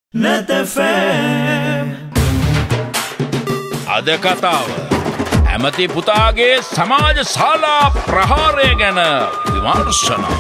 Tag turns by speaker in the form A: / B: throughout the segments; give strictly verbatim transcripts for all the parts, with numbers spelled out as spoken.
A: නැතෆෑම්
B: අද කතාව ඇමති පුතාගේ සමාජ ශාලා ප්‍රහාරය ගැන විමර්ශන.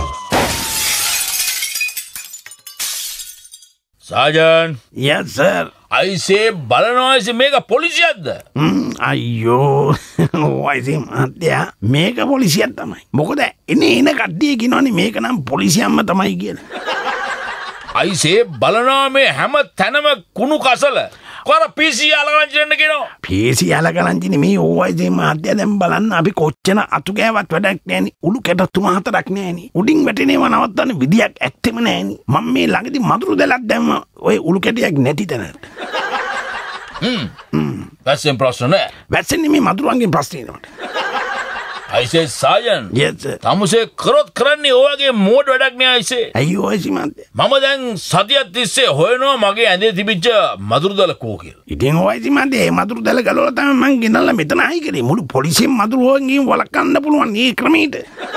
B: සාජන්
C: yes sir
B: අයිසේ බලනවායිසේ මේක පොලිසියක්ද?
C: අයියෝ ඔයිසේ මහත්තයා මේක පොලිසියක් තමයි. මොකද එනේ එන කට්ටිය කියනවනේ මේක නම් පොලිසියක්ම තමයි කියලා.
B: අයිසේ බලනවා මේ හැම තැනම කුණු කසල කොර පීසී අලගලන්ජින්න කියනවා.
C: පීසී අලගලන්ජිනේ මේ ඕයිසේ මහත්තයා දැන් බලන්න අපි කොච්චර අතු ගෑවත් වැඩක් නැහෙනි. උළු කැට තුන හතරක් නැහෙනි. උඩින් වැටෙනේව නවත්තන්න විදියක් ඇත්තෙම නැහෙනි. මම මේ ළඟදී මදුරු දැලක් දැම්ම ඔය උළු කැටයක් නැති තැනට.
B: හ්ම් හ්ම් වැස්සෙන් ප්‍රශ්න නෑ.
C: වැස්සෙන්නේ මේ මදුරුවන්ගේ ප්‍රශ්නේ නෝට.
B: අයිසේ සාජන්
C: yes
B: තමුසේ කරොත් කරන්නේ ඔයගේ මෝඩ් වැඩක් නෑ අයිසේ.
C: අයියෝ අයිසේ මහත්තයා
B: මම දැන් සතියක් තිස්සේ හොයනවා මගේ ඇඳේ තිබිච්ච මදුරු දැල කෝ කියලා.
C: ඉතින් ඔයිසේ මහත්තයා මේ මදුරු දැල ගලවලා තමයි මං ගෙනල්ලා මෙතන ආයි කරේ. මුළු පොලිසියෙන් මදුරු වගේ වළක්වන්න පුළුවන් මේ ක්‍රමයට.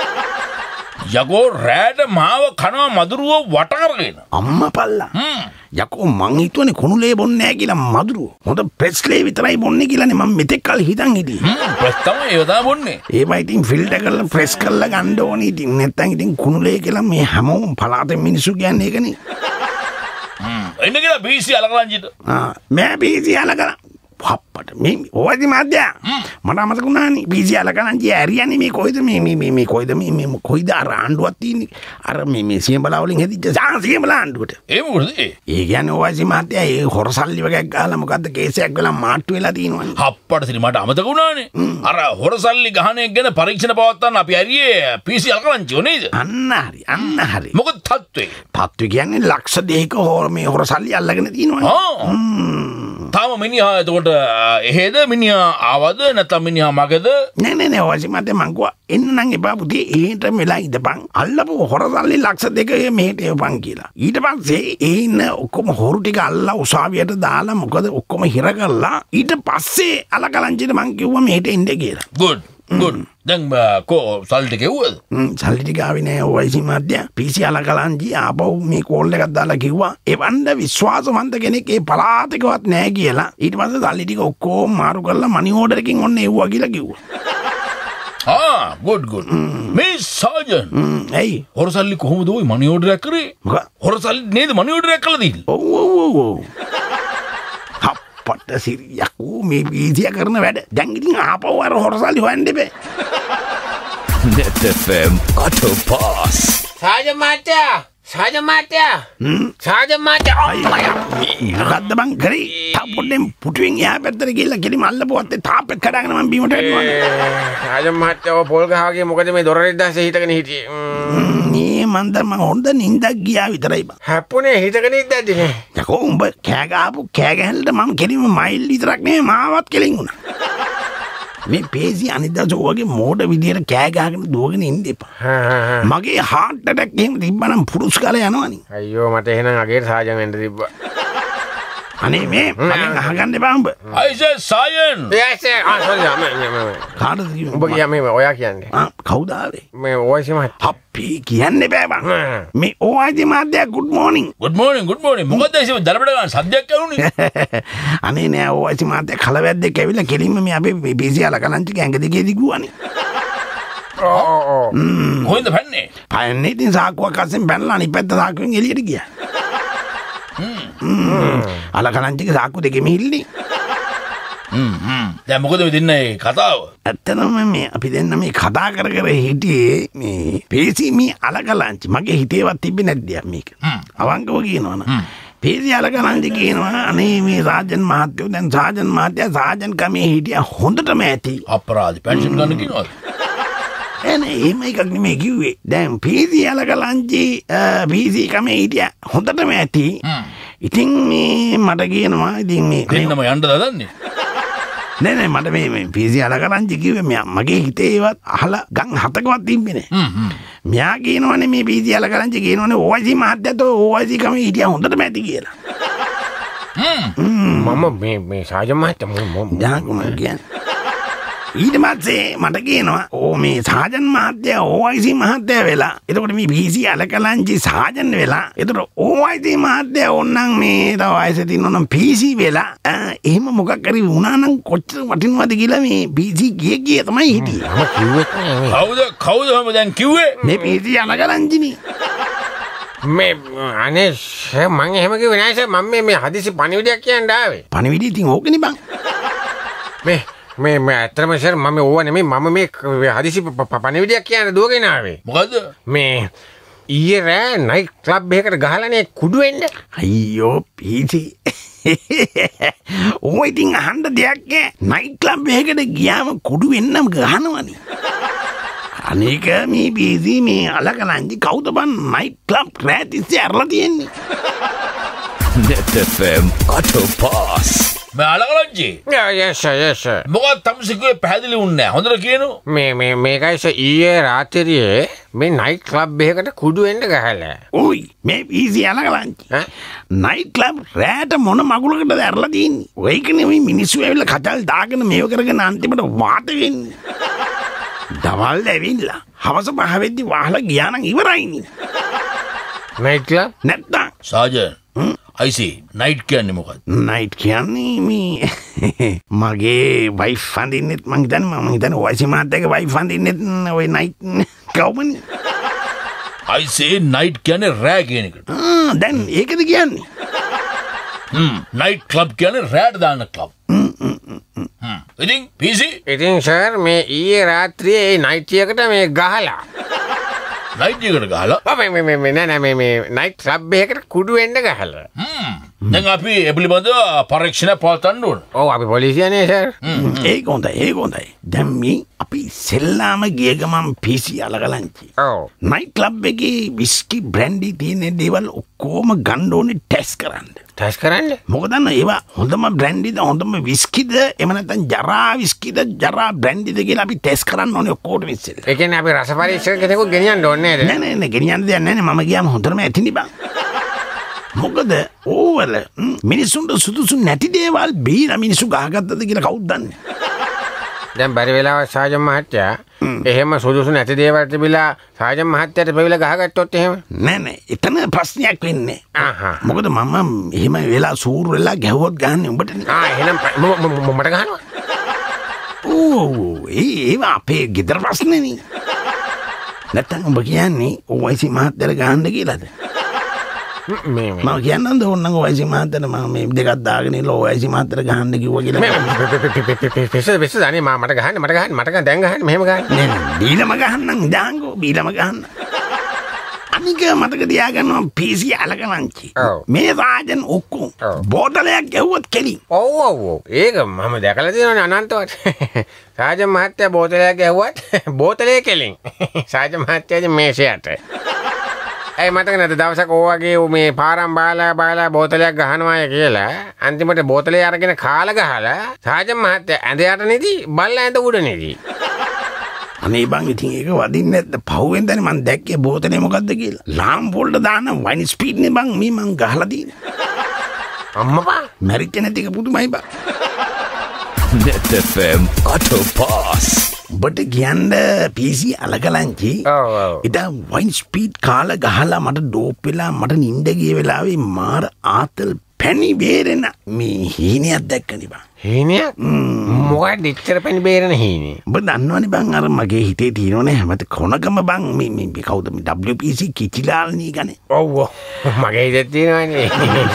B: යකෝ රෑට මාව කනවා මදුරුව වට කරගෙන.
C: අම්මා පල්ලා. යකෝ මං හිතුවනේ කුණුලේ බොන්නේ නැහැ කියලා මදුරුව. හොඳ ප්‍රෙස්ලේ විතරයි බොන්නේ කියලානේ මම මෙතෙක් කල් හිතන් හිටියේ.
B: හ්ම් ප්‍රෙස් තමයි ඒව තමයි බොන්නේ.
C: ඒවයි ඉතින් ෆිල්ටර් කරලා ප්‍රෙස් කරලා ගන්න ඕනේ. ඉතින් නැත්තම් ඉතින් කුණුලේ කියලා මේ හැමෝම පලාතෙන් මිනිස්සු කියන්නේ ඒකනේ.
B: හ්ම් එන්න කියලා බීසී අලගලන්ජිට.
C: ආ මම බීසී අලගලන් පප්පට මේ ඔයදි මැදයා මට අමතක වුණානේ බීසී අලගලන්ජි ඇරියන්නේ මේ කොයිද මේ මේ මේ කොයිද මේ මේ කොයිද අර ආණ්ඩුවක් තියෙන්නේ අර මේ මේ සියඹලා වලින් හැදිච්ච සියඹලා ආණ්ඩුවට
B: ඒ මොකද ඒ
C: ඒ කියන්නේ ඔයදි මැදයා ඒ හොරසල්ලි වගේ ගහලා මොකද්ද කේසයක් ගලා මාට්ටු වෙලා තියෙනවනේ
B: හප්පට සිරි මට අමතක වුණානේ අර හොරසල්ලි ගහන එක ගැන පරීක්ෂණ පවත්වන්න අපි ඇරියේ බීසී අලගලන්ජි නේද
C: අන්න හරි අන්න හරි
B: මොකද තත්ත්වේ
C: තත්ත්වේ කියන්නේ ලක්ෂ දෙකක හොර මේ හොරසල්ලි අල්ලගෙන තියෙනවනේ
B: තාම මිනිහා එතකොට එහෙද මිනිහා ආවද නැත්නම් මිනිහා මගද?
C: නෑ නෑ නෑ ඔයසි මට මං කිව්වා එන්න නම් එපා පුතේ එහෙට මෙලා ඉඳපන් අල්ලපු හොරසල්ලි ලක්ෂ දෙක මෙහෙට එවපන් කියලා. ඊට පස්සේ ඒ ඉන්න ඔක්කොම හොරු ටික අල්ලලා උසාවියට දාලා මොකද ඔක්කොම හිර කරලා ඊට පස්සේ අලකලංචිට මං කිව්වා මෙහෙට එන්න කියලා.
B: good good දැන් කෝ සල්ලි ටික එව්වද?
C: හ්ම් සල්ලි ටික ආවේ නෑ ඔයසි මහත්තයා. පීසී අලකලංචි ආපහු මේ කෝල් එකක් දාලා කිව්වා එවන්න විශ්වාසවන්ත කෙනෙක් ඒ පළාතකවත් නෑ කියලා. ඊට පස්සේ සල්ලි ටික ඔක්කොම මාරු කරලා මනි ඕඩර් එකකින් ඔන්න එව්වා කියලා කිව්වා.
B: ආ good good මේ සාජන්
C: ඇයි
B: හොරසල්ලි කොහොමද ওই මනි ඕඩර් එක කරේ?
C: මොකක්
B: හොරසල්ලි නේද මනි ඕඩර් එක කළා දීලා?
C: ඔව් ඔව් ඔව් පට සිරියක් ඌ මේ බීසිය කරන වැඩ දැන් ඉතින් ආපහු අර හොරසල්ලි හොයන්න දෙපේ.
A: නැතෆෑම් අටෝ පාස්
D: සාජ මාත්‍යා සාජ මාත්‍යා සාජ මාත්‍යා අම්මයා
C: මොකද්ද බං කරේ? තා පොඩ්ඩෙන් පුටුවෙන් එහා පැත්තට ගිහලා කෙලිම අල්ලපුවත් තාප්පෙත් කඩාගෙන මම බීමට වැටුණා.
D: සාජ මාත්‍යාව පොල් ගහගේ මොකද මේ දොර රෙද්දාසේ හිටගෙන හිටියේ?
C: මේ මන්ද මම හොඳ නිින්දක් ගියා විතරයි බං.
D: හැප්පුනේ හිටගෙන ඉද්දද නේ.
C: යකෝ උඹ කෑ ගහපු කෑ ගැහලට මම කෙලිම මයිල් විතරක් නෙමෙයි මාවත් කෙලින් වුණා. මේ පේසි අනිද්දාස ඔයගේ මෝඩ විදියට කෑ ගහගෙන දුවගෙන ඉන්න එපා. මගේ හાર્ට් ඇටැක් එහෙම තිබ්බනම් පුරුස් කාලේ යනවනේ.
D: අයියෝ මට එහෙනම් අගේට සාජන් වෙන්න තිබ්බා.
C: අනේ මේ මගෙන් අහගන්න එපා උඹ.
B: අයිසේ සායන්
D: yes ආ සෝරි මම
C: කාටද කිව්වේ?
D: උඹ කියා මේ ඔයා කියන්නේ.
C: ආ කවුද ආවේ?
D: මේ ඔයසි මහත්
C: අපි කියන්නේ බෑ බං. මේ ඔයයි මාත්‍යා good morning.
B: good morning good morning මොකද ඒ දරබඩ ගන්න සද්දයක් ඇහුනේ?
C: අනේ නෑ ඔයයි මාත්‍යා කලවැද්දෙක් ඇවිල්ලා කෙලින්ම මේ අපේ බීසී අලකලන්චි ඇඟ දිගේ දිගුවානේ.
D: ඕ ඕ
B: කොහෙන්ද පැන්නේ?
C: පයන්නේ ඉතින් සාක්කුවක් අස්සෙන් පැනලා අනිත් පැත්ත සාක්කුවෙන් එළියට ගියා. අලකලන්චිගේ සාක්කු දෙකෙම හිල්ලි.
B: හ්ම් හ්ම් දැන් මොකද මේ දෙන්නේ කතාව?
C: ඇත්තටම මේ අපි දෙන්න මේ කතා කර කර හිටියේ මේ පේසි මේ අලකලන්චි මගේ හිතේවත් තිබ්බේ නැද්ද මේක. අවංකව කියනවා නම් පේසි අලකලන්චි කියනවා අනේ මේ සාජන් මහත්තයෝ දැන් සාජන් මහත්තයා සාජන් කමේ හිටියා හොඳටම ඇති.
B: අපරාධ පෙන්ෂන් ගන්න කියනවාද?
C: එනේ එහෙම එකක් නෙමෙයි කිව්වේ. දැන් පීසී අලකලංචි පීසී කමේ හිටියා හොඳටම ඇති. ඉතින් මේ මට කියනවා ඉතින් මේ
B: දෙන්නම යන්නද දන්නේ?
C: නෑ නෑ මට මේ මේ පීසී අලකලංචි කිව්වේ මගේ හිතේවත් අහලා ගම් හතකවත් තිබ්බේ නෑ. හ්ම් හ්ම්. මෙයා කියනවනේ මේ පීසී අලකලංචි කියනවනේ ඕයිසි මහත්තයාට ඕයිසි කමේ හිටියා හොඳටම ඇති කියලා.
D: හ්ම් මම මේ මේ සාජ මහත්තයා මම
C: යාකම කියන්නේ ඊට පස්සේ මට කියනවා ඕ මේ සාජන් මහත්තයා ඕඅයිසී මහත්තයා වෙලා එතකොට මේ පීසී අලකලංචි සාජන් වෙලා එතකොට ඕඅයිසී මහත්තයා ඕන්නම් මේ තව වයසේ තින්නොනම් පීසී වෙලා එහෙම මොකක් හරි වුණා නම් කොච්චර වටිනවද කියලා මේ පීසී ගිය ගිය තමයි හිටියේ.
D: මම කිව්වෙත් නෑ.
B: කවුද කවුද මම දැන් කිව්වේ?
C: මේ පීසී අලකලංචිනේ.
D: මේ අනේ මං එහෙම කිව්වේ නෑ සර්. මම මේ මේ හදිසි පණිවිඩයක් කියන්න ආවේ.
C: පණිවිඩය ඉතින් ඕකනේ බං.
D: මේ මේ මේ ඇත්තම සර් මම ඕව නෙමෙයි මම මේ හදිසි පණිවිඩයක් කියන්න දුවගෙන ආවේ.
B: මොකද්ද?
D: මේ ඊයේ රෑ නයිට් ක්ලබ් එකකට ගහලානේ කුඩු වෙන්න.
C: අයියෝ පීසී. ඕ ඉතින් අහන්න දෙයක් නෑ. නයිට් ක්ලබ් එකකට ගියාම කුඩු වෙන්නම ගහනවනේ. අනේක මේ පීසී මේ අලකලංචි කවුද බං නයිට් ක්ලබ් රෑ තිස්සේ ඇරලා තියෙන්නේ.
A: net f m auto pass
B: මේ අලකලංචි
D: yes sir yes sir.
B: මොකක්ද තමසිකුවේ පැහැදිලි වුණේ නැහැ. හොඳට කියනු.
D: මේ මේ මේකයි සර් ඊයේ රාත්‍රියේ මේ නයිට් ක්ලබ් එකකට කුඩු වෙන්න ගහලා.
C: ඕයි මේ පීසී අලකලංචි
D: ඈ
C: නයිට් ක්ලබ් රෑට මොන මගුලකටද ඇරලා තියෙන්නේ. ඔයකනේ මේ මිනිස්සු ඇවිල්ලා කචල් දාගෙන මේව කරගෙන අන්තිමට වාත වෙන්නේ. දවල් ඇවිල්ලා හවස පහ වෙද්දි වහලා ගියා නම් ඉවරයිනේ.
D: නයිට් ක්ලබ්
C: නැත්තම්
B: සාජන් අයිසී නයිට් කියන්නේ මොකක්ද?
C: නයිට් කියන්නේ මේ මගේ වයිෆ් හඳින්නෙත් මං හිතන්නේ මම හිතන්නේ ඔයිසි මාත්‍යගේ වයිෆ් හඳින්නෙත් ඔය නයිට් කවුමනේ.
B: අයිසී නයිට් කියන්නේ රෑ කියන එකට.
C: ආ දැන් ඒකද කියන්නේ.
B: හ්ම් නයිට් ක්ලබ් කියන්නේ රෑට දාන ක්ලබ්. හ්ම් හ්ම් ඉතින් පීසී
D: ඉතින් සර් මේ ඊයේ රාත්‍රියේ ඒ නයිට් එකකට මේ ගහලා
B: නයිට් එකට ගහලා
D: ඔව් මේ මේ මේ නෑ නෑ මේ මේ නයිට් ක්ලබ් එකකට කුඩු වෙන්න ගහලා.
B: හ්ම් දැන් අපි ඒ පිළිබඳව පරීක්ෂණ පවත්වන්න ඕන.
D: ඔව් අපි පොලිසියනේ සර්.
C: ඒක හොඳයි ඒක හොඳයි. දැන් මේ අපි සෙල්ලාම ගිය ගමන් පීසී අලකලංචි.
D: ඔව්
C: නයිට් ක්ලබ් එකේ විස්කි බ්‍රැන්ඩි තියෙන දේවල් ඔක්කොම ගන්න ඕනේ ටෙස්ට් කරන්න.
D: ටෙස්ට් කරන්න.
C: මොකද ඒවා හොඳම බ්‍රැන්ඩිද හොඳම විස්කිද එහෙම නැත්නම් ජරා විස්කිද ජරා බ්‍රැන්ඩිද කියලා අපි ටෙස්ට් කරන්න ඕනේ ඔක්කොටම ඉස්සෙල්ලා.
D: ඒ කියන්නේ අපි රස පරීක්ෂක කෙනෙකුට ගෙනියන්න ඕනේ නේද?
C: නෑ නෑ නෑ ගෙනියන්න දෙයක් නෑ නේ. මම ගියාම හොඳටම ඇතිනි බං. මොකද ඕවල මිනිස්සුන්ට සුදුසු නැති දේවල් බීලා මිනිස්සු ගහගත්තද කියලා කවුද දන්නේ?
D: දැන් බැරි වෙලාව සාජන් මහත්තයා එහෙම සුදුසු නැති දේවල් තිබිලා සාජන් මහත්තයාට බැවිලා ගහගත්තොත් එහෙම
C: නෑ නෑ එතන ප්‍රශ්නයක් වෙන්නේ.
D: ආහා.
C: මොකද මම එහෙම වෙලා සූර් වෙලා ගැහුවොත් ගහන්නේ උඹටනේ.
D: ආ එහෙනම් මට ගහනවා.
C: ඕ ඒ ඒවා අපේ ගෙදර ප්‍රශ්නේ නේ. නැත්තම් උඹ කියන්නේ ඔයිසි මහත්තයාට ගහන්න කියලාද?
D: මේ
C: මම කියන්නද ඕනනම් ඔයිසි මහත්තයාට මම මේ දෙකක් දාගෙන ඉල ඔයිසි මහත්තයාට ගහන්න කිව්වා කියලා.
D: පිස්ස පිස්ස දන්නේ මම මට ගහන්න මට ගහන්න මට ගහන්න දැන් ගහන්න මෙහෙම ගහන්න.
C: නෑ නෑ බීලම ගහන්නම් දාංගෝ බීලම ගහන්න. අනික මතක තියාගන්නවා පීසී අලකලංචි. මේ රාජන් ඔක්කොම බෝතලයක් ගැහුවොත් කෙලින්.
D: ඔව් ඔව් ඔව් ඒක මම දැකලා තියෙනවානේ අනන්තවත්. සාජන් මහත්තයා බෝතලයක් ගැහුවත් බෝතලේ කෙලින්. සාජන් මහත්තයාගේ මේෂයට. ඒ මතක නැද්ද දවසක් ඕවගේ මේ පාරම් බාලා බාලා බෝතලයක් ගහනවා කියලා අන්තිමට බෝතලේ අරගෙන කාලා ගහලා සාජන් මහත්තයා ඇඳ යට නෙදි බල්ලා ඇඳ උඩ නෙදි.
C: අනේ බං ඉතින් ඒක වදින්නේ නැද්ද? පහුවෙන් දැනේ මං දැක්කේ බෝතලේ මොකද්ද කියලා. ලාම් වෝල්ට දාන වයින් ස්පීඩ් නේ බං මේ මං ගහලා තියෙන්නේ.
D: අම්මපා
C: මැරිච්ච නැති එක පුදුමයි බං.
A: net f m auto pass
C: ඔබට කියන්න පීසී අලකලංචි.
D: ඔව් ඔව්.
C: ඉතින් වයින් ස්පීඩ් කාලා ගහලා මට ඩෝප් වෙලා මට නිින්ද ගිය වෙලාවේ මාර ආතල් පැණි බේරෙන මේ හීනයක් දැක්කනේ බං.
D: හීනයක්? මොකක්ද ඉච්චර පැණි බේරෙන හීනේ?
C: ඔබ දන්නවනේ බං අර මගේ හිතේ තියෙනවනේ හැමත කොනකම බං මේ මේ කවුද මේ ඩබ්ලිව් පී සී කිචිලාල්නී ගනේ.
D: ඔව් ඔව් මගේ හිතේ තියෙනවනේ.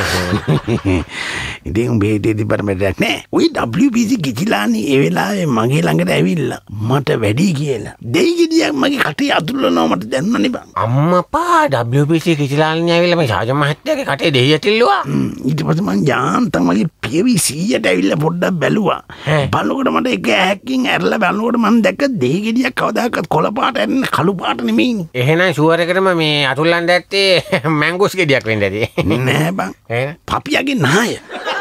C: ඉතින් උඹේ හිතේ තිබ්බට මැදක් නෑ. ওই ඩබ්ලිව් පී සී කිචිලාල්නී ඒ වෙලාවේ මගේ ළඟට ඇවිල්ලා මට වැඩි කියලා දෙයි ගෙඩියක් මගේ කටේ අතුල්ලනවා මට දැනුණානේ බං.
D: අම්මපා ඩබ්ලිව් පී සී කිචිලාල්නී ඇවිල්ලා මේ සාජන් මහත්තයාගේ කටේ දෙයි ඇතිල්ලුවා.
C: ඊට පස්සේ මං යාන්තම් මගේ පියවි සීයට ඇවිල්ලා පොඩ්ඩක් බැලුවා. බලනකොට මට එක ඇහැකින් ඇරලා බලනකොට මම දැක්ක දෙහි ගෙඩියක් කවදාකවත් කොළ පාට ඇරෙන්න කළු පාට නෙමෙයිනේ.
D: එහෙනම් ෂුවර් එකටම මේ අතුල්ලන්න ඇත්තේ මැංගෝස් ගෙඩියක් වෙන්න ඇති.
C: නෑ බං. පපියාගේ නාය.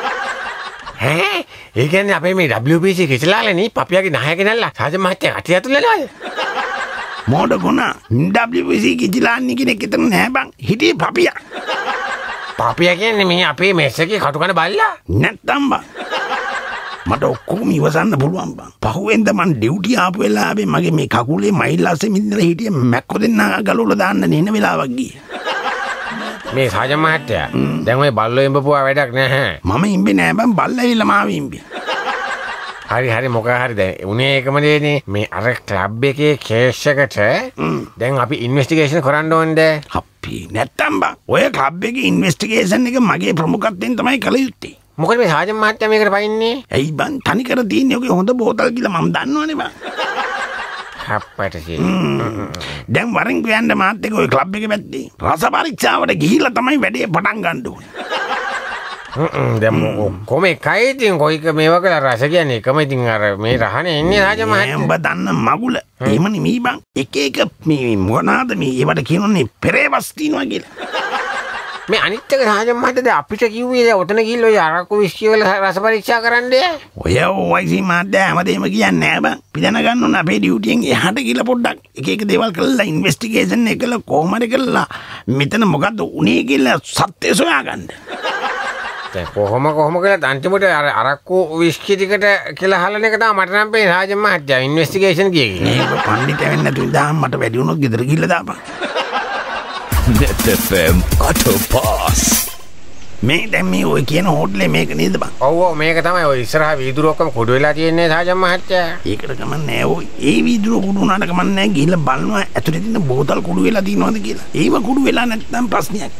D: ඈ ඒ කියන්නේ අපේ මේ ඩබ්ලිව් පී සී කිචලාලනේ පපියාගේ නාය ගෙනල්ලා සාජන් මහත්තයා කටේ අතුල්ලනවාද?
C: මොඩ ගුණා ඩබ්ලිව් පී සී කිචලාල්නී කෙනෙක් එතන නෑ බං. හිටියේ පපියා.
D: පපියා කියන්නේ මේ අපේ මෙස් එකේ කටු කන බල්ලා?
C: නැත්තම් බං. මට ඔක්කොම ඉවසන්න පුළුවන් බං. පහුවෙන්ද මං ඩියුටි ආපු වෙලාවේ මගේ මේ කකුලේ මයිල් අස්සේ මිදලා හිටිය මැක්කො දෙන්න ගලවලා දාන්න නෙන වෙලාවක් ගියේ.
D: මේ සාජන් මහත්තයා දැන් ඔය බල්ලෝ ඉඹපුවා වැඩක් නැහැ.
C: මම ඉම්බේ නෑ බං බල්ලා ඇවිල්ලා මාව ඉම්බේ.
D: හරි හරි මොකක් හරි දැන් උනේ එකම දෙන්නේ මේ අර ක්ලබ් එකේ කේස් එකට දැන් අපි ඉන්වෙස්ටිගේෂන් කරන්න ඕනද?
C: අපි නැත්තම් බං ඔය ක්ලබ් එකේ ඉන්වෙස්ටිගේෂන් එක මගේ ප්‍රමුඛත්වයෙන් තමයි කළ යුත්තේ.
D: මොකද මේ සාජන් මහත්තයා මේකට පයින්නේ?
C: ඇයි බං තනිකර තියෙන්නේ ඔගේ හොඳ බෝතල් කියලා මම දන්නවනේ බං.
D: හප්පට සී.
C: දැන් වරෙන් ගියන්න මාත් එක්ක ඔය ක්ලබ් එකේ පැත්තේ රස පරීක්ෂාවට ගිහිල්ලා තමයි වැඩේ පටන් ගන්න ඕනේ.
D: දැන් කොම එකයි ඉතින් කොයික මේවා කළා රස කියන්නේ එකම ඉතින් අර මේ රහනේ එන්නේ රාජ මහත්තයා.
C: උඹ දන්න මගුල. එහෙම නෙමෙයි බං. එක එක මේ මොනවාද මේ ඒවට කියනෝනේ පෙරේවස් තියනවා කියලා.
D: මේ අනිත් එක රාජ මහත්තයා අපිට කිව්වේ දැන් ඔතන ගිහිල්ලා ඔය අරක්කු විස්කි වල රස පරීක්ෂා කරන්නද?
C: ඔය ඔයිසි මහත්තයා හැමදේම කියන්නේ නෑ බං. පිටන ගන්න ඕන අපේ ඩියුටියෙන් එහාට ගිහලා පොඩ්ඩක් එක එක දේවල් කරලා ඉන්වෙස්ටිගේෂන් එක කළා කොහොම හරි කරලා මෙතන මොකද්ද උනේ කියලා සත්‍ය සොයාගන්න.
D: දැන් කොහොම කොහොම කියලා අන්තිමට අර අරක්කු විස්කි ටිකට කියලා හලන එක තමයි මට නම් පේන්නේ රාජ මහත්තයා ඉන්වෙස්ටිගේෂන් කියේ.
C: මේක පඬිත වෙන්න නැතුව ඉඳන් මට වැඩි වුණොත් ගෙදර ගිහලා දාපන්.
A: net f m auto pass.
C: මේ දැන් මේ ඔය කියන හෝටලේ මේක නේද බං?
D: ඔව් ඔව් මේක තමයි ඔය ඉස්සරහා වීදුරු ඔක්කොම කුඩු වෙලා තියෙන්නේ රාජ මහත්තයා.
C: ඒකට කමන්නේ නෑ ඔය. ඒ වීදුරු කුඩු වුණාට කමන්නේ නෑ ගිහලා බලනවා ඇතුලේ තියෙන බෝතල් කුඩු වෙලා තියෙනවද කියලා. ඒව කුඩු වෙලා නැත්නම් ප්‍රශ්නයක්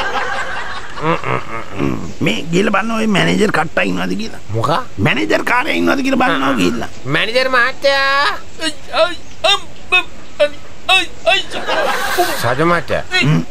C: නෑ. මේ ගිහලා බලනවා ඔය මැනේජර් කට්ටා ඉන්නවද කියලා.
D: මොකක්?
C: මැනේජර් කාර්යය ඉන්නවද කියලා බලනවා ගිහලා.
D: මැනේජර් මහත්තයා රාජ මහත්තයා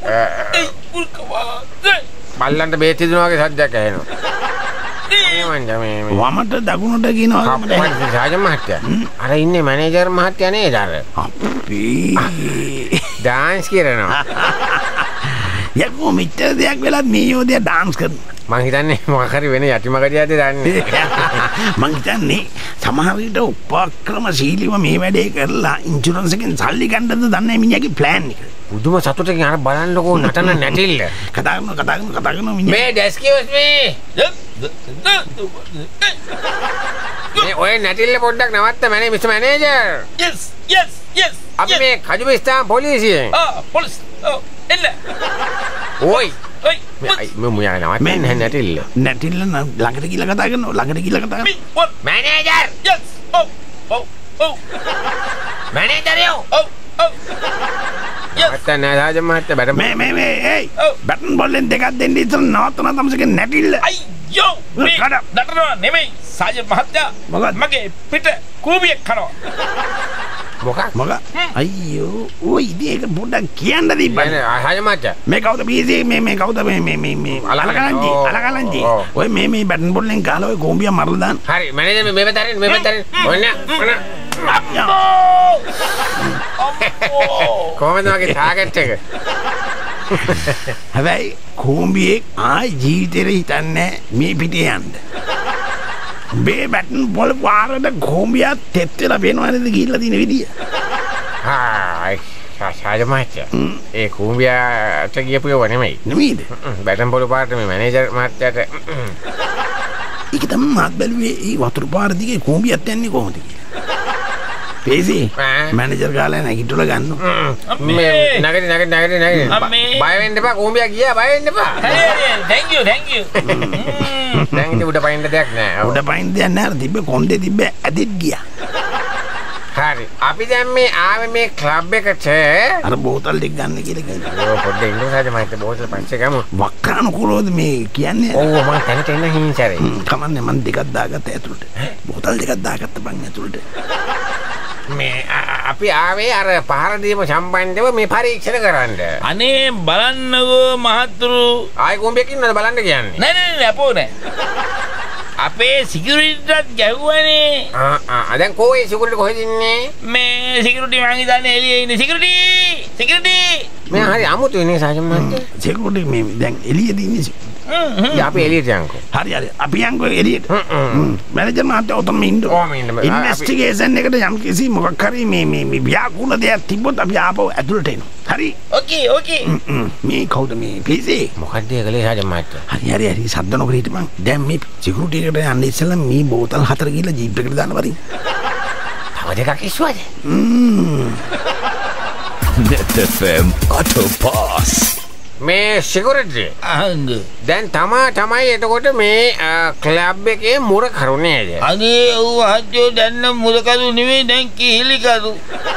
D: බල්ලන්ට බේත් දෙනවා වගේ සද්දයක් ඇහෙනවා.
C: වමට දකුණට කියනවා
D: රාජ මහත්තයා අර ඉන්නේ මැනේජර් මහත්තයා නේද අර?
C: අපි
D: ඩාන්ස් කරනවා.
C: යකෝ මෙච්චර දෙයක් වෙලත් මේ යෝධයා ඩාන්ස් කරනවා.
D: මං හිතන්නේ මොකක් හරි වෙන යටිමගඩියක්ද දන්නේ.
C: මං හිතන්නේ සමහර විට උපක්‍රමශීලීව මේ වැඩේ කරලා ඉන්ෂුරන්ස් එකෙන් සල්ලි ගන්නද දන්නේ මිනිහාගේ ප්ලෑන් එක.
D: පුදුම සතුටකින් අර බලන්නකෝ නටන නැටිල්ල.
C: කතා කරනවා කතා කරනවා කතා කරනවා මිනිහා.
D: මේ ඩෙස්කියුස් මේ. මේ ඔය නැටිල්ල පොඩ්ඩක් නවත්ත මනේ mister manager.
B: yes yes yes
D: අපි මේ කජුබිස්තාන් පොලිසියෙන්.
B: ආ පොලිස් ඔව් එන්න.
D: ඔයි
B: ඔයි
D: මම මුයා නවත්ත නැටිල්ල.
C: නැටිල්ල ළඟට ගිහලා කතා කරනවා ළඟට ගිහලා කතා කරනවා.
D: මැනේජර්.
B: yes ඔව් ඔව් ඔව්
D: මැනේජර් යෝ.
B: ඔව් ඔව්
D: මට නෑ රාජ මහත්තයා බැට
C: මේ මේ මේ ඒයි බැටන් බෝලෙන් දෙකක් දෙන්න ඉතින් නවත්තන තමසක නැටිල්ල.
B: අයියෝ මේ නටනවා නෙමෙයි සාජ මහත්තයා මගේ පිට කූඹියක් කනවා.
D: මොකක්
C: මොකක්? අයියෝ ඔය ඉතින් ඒක පොඩ්ඩක් කියන්න දීපන්.
D: රාජ මහත්තයා
C: මේ කවුද බීසී මේ මේ කවුද මේ මේ මේ මේ අලකලන්ජි අලකලන්ජි ඔය මේ මේ බැටන් බෝලෙන් ගහලා ඔය කූඹිය මරලා දාන්න.
D: හරි මැනේජර් මේ මේ පැත්තට මේ පැත්තට ඔන්න ඔන්න කොහමද වගේ ටාගට් එක?
C: හැබැයි කූඹියෙක් ආයි ජීවිතේට හිතන්නේ මේ පිටේ යන්න. මේ බැටන් බෝල පාරට කූඹියක් තෙත් වෙලා පේනවා නේද ගිහිල්ලා තියෙන විදිය.
D: හායි සාජ මහත්තයා ඒ කූඹියට ගියපු ඒවා නෙමෙයි.
C: නෙමෙයිද?
D: බැටන් බෝල පාරට මේ මැනේජර් මහත්තයාට
C: ඒක තමයි මාත් බැලුවේ ඒ වතුර පාර දිගේ කූඹියක් යන්නේ කොහොමද කියලා. පේසි මැනේජර් ගාලා නැගිටලා ගන්න.
D: මේ නගරේ නගරේ නගරේ නගරේ බය වෙන්න එපා කූඹියක් ගියා බය වෙන්න එපා.
B: හරි හරි thank you thank you.
D: දැන් ඉතින් උඩ පයින්න දෙයක් නෑ.
C: උඩ පයින්න දෙයක් නෑ. තිබ්බ කොන්දේ තිබ්බ ඇදෙත් ගියා.
D: හරි අපි දැන් මේ ආවේ මේ ක්ලබ් එකට
C: අර බෝතල් ටික ගන්න කියලා කියනවා.
D: ඔය පොඩ්ඩක් ඉන්න සාජ මහත්තයා බෝතල් පන්සේ ගමු.
C: වක්‍රානුකූලවද මේ කියන්නේ?
D: ඔව් මම තැනට එන්න හිංචරේ.
C: කමන්නේ මම දෙකක් දාගත්ත ඇතුළට. බෝතල් දෙකක් දාගත්ත බං ඇතුළට.
D: මේ අපි ආවේ අර පහර දීම සම්බන්ධව මේ පරීක්ෂණ කරන්න.
B: අනේ බලන්නකෝ මහතුරු
D: ආයි කෝම්බියක් ඉන්නවද බලන්න කියන්නේ.
B: නෑ නෑ නෑ අපෝ නෑ. අපේ සිකියුරිටිටත් ගැහුවනේ.
D: ආ ආ දැන් කොහේ සිකියුරිටි කොහෙද ඉන්නේ?
B: මේ සිකියුරිටි මං හිතන්නේ එළියේ ඉන්නේ. සිකියුරිටි සිකියුරිටි
D: මේ හරි අමුතුයි නේ සාජන් මහත්තයා.
C: සිකියුරිටි මේ දැන් එළියේද ඉන්නේ.
D: හ්ම් අපි එළියට යන්කෝ.
C: හරි හරි අපි යන්කෝ එළියට. හ්ම් මැනේජර් මහත්තයා උතම ඉන්න.
D: ඕම ඉන්න.
C: ඉන්වෙස්ටිගේෂන් එකට යම් කිසි මොකක් හරි මේ මේ මේ ව්‍යාකූල දෙයක් තිබ්බොත් අපි ආපහු ඇතුළට එනවා. හරි
B: ඕකේ ඕකේ
C: මේ කවුද මේ පීසේ
D: මොකක්ද ඒ කලේ සාජන් මහත්තයා?
C: හරි හරි හරි සද්ද නොකර හිටපන් දැන් මේ සිකියුරිටි එකට යන්න ඉස්සෙල්ලා මේ බෝතල් හතර ගිහලා ජීප් එකට දාන්න වරින්
D: තව දෙකක් ඉස්සුවද?
A: net f m auto pass
D: මේ සිකියුරිටි
B: අහංග
D: දැන් තමා තමයි එතකොට මේ ක්ලබ් එකේ මුර කරුණේද?
B: අනේ ඌ මහත්තයෝ දැන් නම් මුලකරු නෙමෙයි දැන් කිහිලිකරු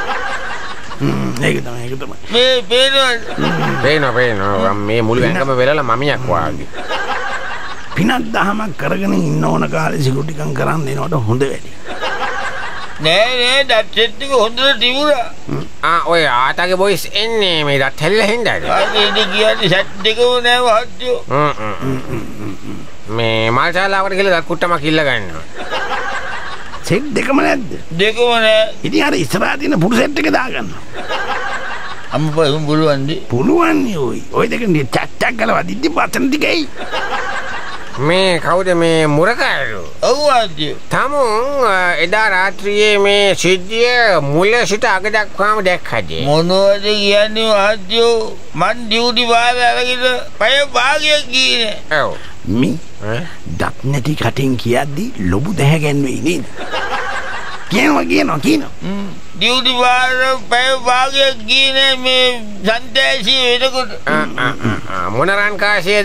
C: ඒක තමයි ඒක තමයි
B: මේ පේනවද
D: පේනවා පේනවා මේ මුළු ඇඟම වෙලලා මමියක් වාගේ.
C: පිනක් දහමක් කරගෙන ඉන්න ඕන කාලේ සිකියුරිටි කම් කරන් දෙනවට හොඳ වැඩි
B: නෑ නෑ ඩට් සෙට් එක හොඳට තිබුණා
D: ආ ඔය ආතගේ බොයිස් එන්නේ මේ දත් හැල්ලා හින්දාද?
B: ආදීද කියන්නේ සෙට් එකම නෑ මහත්තයෝ
D: මේ මාල්ශාලාවට ගිහලා දත් කුට්ටමක් ඉල්ල ගන්නවා.
C: සෙට් දෙකම නැද්ද
B: දෙකම නෑ
C: ඉතින් අර ඉස්සරහා තියෙන පුරු සෙට් එක දාගන්න
B: අම්මපා උන් බලවන්ද
C: පුළුවන් නේ ඔය ඔය දෙක චක් චක් කරලා වදිද්දි වචන ටිකයි
D: මේ කවුද මේ මුරකාරයෝ?
B: ඔව් මහත්තයෝ
D: තමුන් එදා රාත්‍රියේ මේ සිද්ධිය මුල සිට අග දක්වාම දැක්කද?
B: මොනවද කියන්නේ මහත්තයෝ මන් ඩියුටි වාර අරගෙන පැය භාගයක් ගියේ
D: ඔව්
C: මේ දත් නැති කටින් කියද්දි ලොබු දැහැ ගැන්වෙයි නේද කියනවා කියනවා කියනවා
B: ඩියුටි වාර පැය භාගයක් ගියේ මේ සන්තේසී වෙනකොට
D: මොන රන් කාසියද?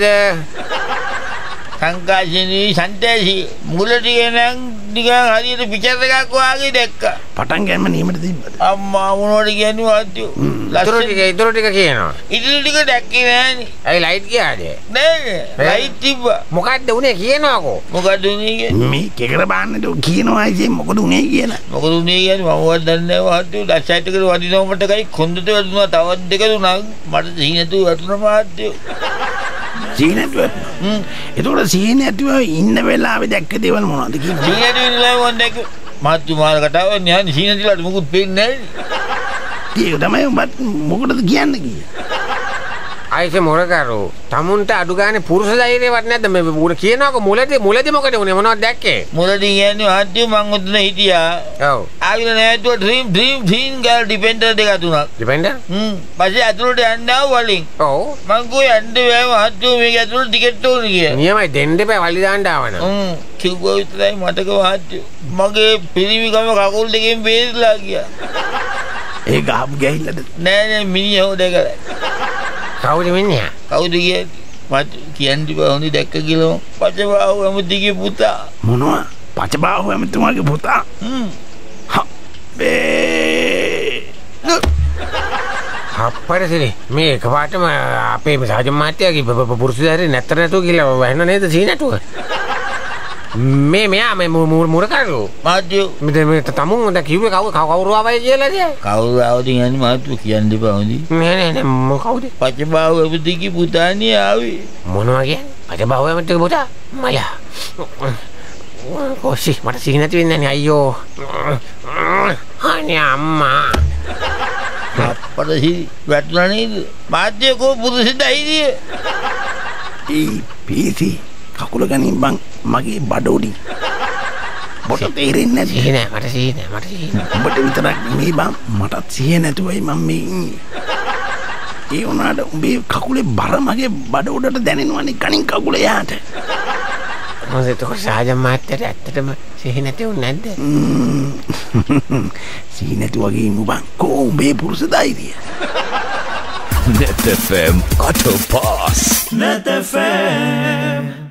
B: සංකාශනී සන්තේසී මුලට ගෙනන් නිකන් හරියට පිචර් එකක් වාගේ දැක්කා
C: පටන් ගන්න නියමට තිබ්බද
B: අම්මා මොනවද කියන්නේ මහත්තයෝ
D: ඉතුරු ටික ඉතුරු ටික කියනවා.
B: ඉතින් ටික දැක්කේ නෑනේ
D: ඇයි ලයිට් ගියාද?
B: නෑ ලයිට් තිබ්බා
D: මොකක්ද උනේ කියනවාකෝ?
B: මොකද උනේ කියන්නේ
C: මේ කෙකර බාන්නට කියනවා ඉතින් මොකද උනේ කියලා
B: මොකද උනේ කියන්නේ මමවත් දන්නේ නෑ මහත්තයෝ ඩැෂ් එකට වදිනවා මට කයි කොන්දට වැදුනා තවත් දෙක දුනා මට සීනතු වැටුණා මහත්තයෝ
C: සීනතුව එතකොට සීනතුව ඉන්න වෙලාවේ දැක්ක දේවල් මොනවද කියනවා
B: සීනතු ඉන්නලා මොන් දැක්ක මහත්තයෝ මාර කතාව න්යාය සීනතුලාට මොකුත් පේන්නේ නෑ
C: ඒක තමයි උඹත් මොකටද කියන්න කියේ
D: ආයිසේ මොරකාරෝ තමුන්ට අඩු ගානේ පුරුෂ ධෛර්යවත් නැද්ද මේ මුල කියනවාකෝ මුලදී මුලදී මොකද උනේ මොනවද දැක්කේ?
B: මුලදී කියන්නේ මහත්තයෝ මං උතන හිටියා
D: ඔව්
B: ආවිල නෑතුව ඩ්‍රීම් ඩ්‍රීම් ඩ්‍රීම් ගල් ඩිපෙන්ඩර් දෙක තුනක්
D: ඩිපෙන්ඩර්
B: හ්ම් පස්සේ ඇතුළට යන්න ආව වලින්
D: ඔව්
B: මං කෝ යන්න බෑ මහත්තයෝ මේක ඇතුළට ටිකට් ඕනේ කියලා
D: නියමයි දෙන්න බෑ වලි දාන්න ආවන
B: හ්ම් කිව්වා විතරයි මතක මහත්තයෝ මගේ පිරිමිකම කකුල් දෙකෙන් බේරිලා ගියා
C: ඒක ආපු ගෑහිල්ලද
B: නෑ නෑ මිනිහෝ දෙකලා
D: කවුද මිනිහා?
B: කවුද කියන්නේ මට කියන්න බෑ හොඳ දැක්ක කියලා පචබාහුව ඇමතිගේ පුතා
C: මොනවා පචබාහුව ඇමතුමාගේ පුතා
B: හ්ම්
C: හබ්බේ
D: අපරසිරි මේ එකපාරටම අපේ සාජන් මහත්තයාගේ පුරුෂ ධෛර්යය නැතර නැතුව කියලා වහන්න නේද සීනටුව? මේ මෙයා මේ මුරකාරයෝ
B: මහත්තයෝ
D: මේ තමුන් දැන් කිව්වේ කවුරු කවුරු ආවයි කියලාද?
B: කවුරු ආවද කියන්නේ මහත්තයෝ කියන්න එපා හොඳයි
D: නෑ නෑ නෑ මොකවුද?
B: පචබාහුව ඇමතිගේ පුතානේ ආවේ
D: මොනවා කියන්නේ? පචබාහුව ඇමතිගේ පුතා? මලා කොසි මට සිහි නැති වෙන්නේ නේ අයියෝ අනේ අම්මා
B: අපරසි වැටුණා නේද මහත්තයෝ කෝ පුරුෂ ධෛර්යය
C: ඒ පීසි කකුල ගනින් බං මගේ බඩ උඩින් බොට තේරෙන්නේ නැති
D: සිහි නෑ මට සිහි නෑ මට සිහි නෑ
C: උඹට විතරක් නෙමෙයි බං මටත් සිහිය නැතුවයි මම මේ ඉන්නේ ඒ වුණාට උඹේ කකුලේ බර මගේ බඩ උඩට දැනෙනවනේ කණින් කකුල යාට
D: මොකද ඒක සාජන් මහත්තයාට ඇත්තටම සිහි නැති වුනේ නැද්ද?
C: සිහි නැති වගේ ඉමු බං කෝ උඹේ පුරුෂ ධෛර්යය
A: net f m auto pass
E: net f m